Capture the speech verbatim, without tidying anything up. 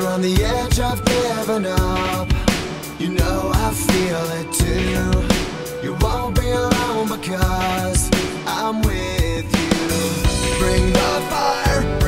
on the edge of giving up. You know I feel it too. You won't be alone because I'm with you. Bring the fire.